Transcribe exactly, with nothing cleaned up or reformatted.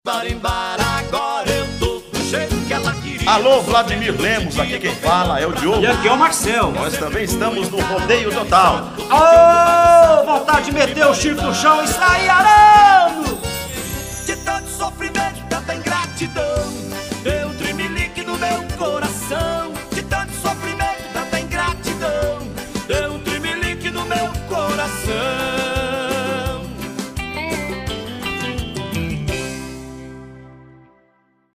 Marimbar, agora eu tô do jeito que ela queria. Alô, Vladimir Lemos, aqui quem fala é o Diogo. E aqui é o Marcel. Nós também estamos no Rodeio Total. Ô, vontade de meter o chifre no chão e sair arando! De tanto sofrimento, tanta ingratidão, deu um tremelique no meu coração. De tanto sofrimento, tanta ingratidão, deu um tremelique no meu coração.